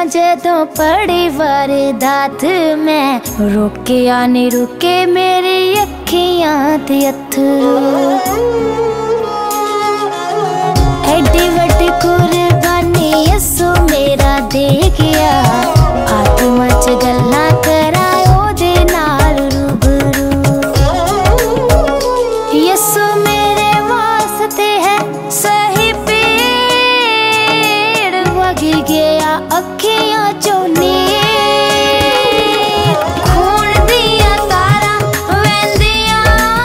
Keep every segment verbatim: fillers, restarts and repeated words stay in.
जदों पड़ी वारदात मैं रुके या नहीं रुके मेरी अखियां ते अथरू। एडी वड्डी कुर्बानी यसो मेरा दे गया आत्मा च गल्लां कराओ दे नाल रूबरू। यसो मेरे वास्ते है सही पेड़ वगी गया अखियां चों नीर खून दिया तारा वैंदिया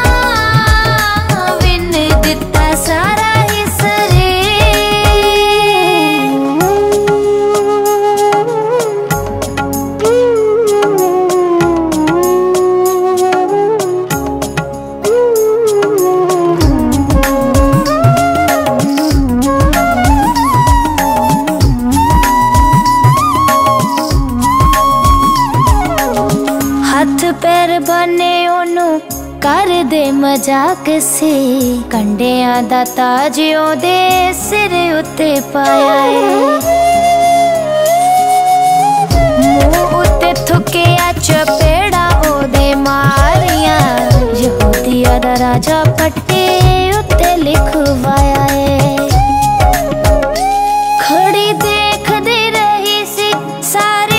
विन दिता सारा ही हथ पैर बने ओनू कर दे मजाक से कंडियां दा ताज ओदे सिर उत्ते पाया है मुंह उत्ते थुकिया चपेड़ा ओदे मारिया यहूदिया दा राजा पट्टी उत्ते लिखवाया है। खड़ी देखदी रही सी सारी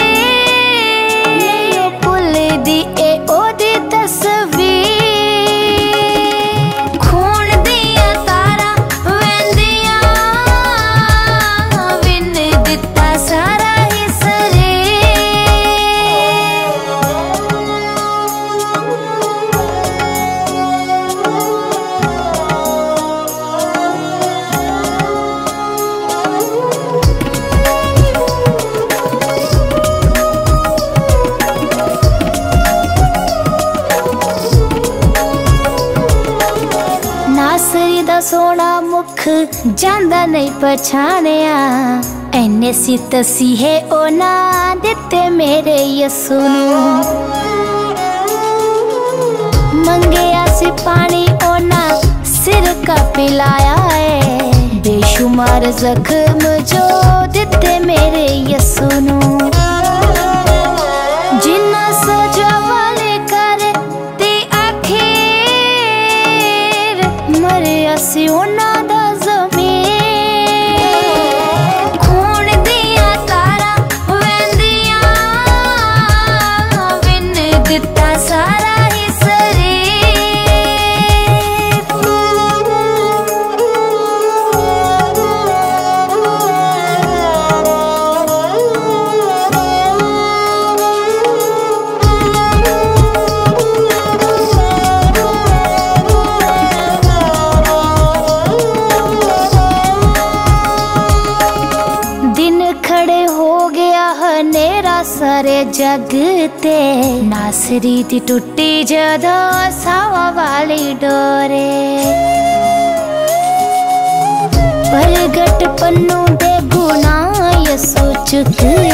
नासरी दा सोना मुख जांदा नहीं पछाणिया एने सी तसीहे ओ ना दिते मेरे यसू नू। मंगया सी पानी ओ ना सिर का पिलाया है बेशुमार जख्म जो दिते मेरे यसू नू। जिन्ना सजा वाले कर दी आखिर मरिया सी उन्ना दा ज़मीर खून दिया तारा वैंदिया विन दिता सारा ही खड़े हो गया हनेरा सारे जग ते नासरी दी टुट्टी जदों सावा वाली डोरे प्रगट पन्नू दे गुनाह यसू चुक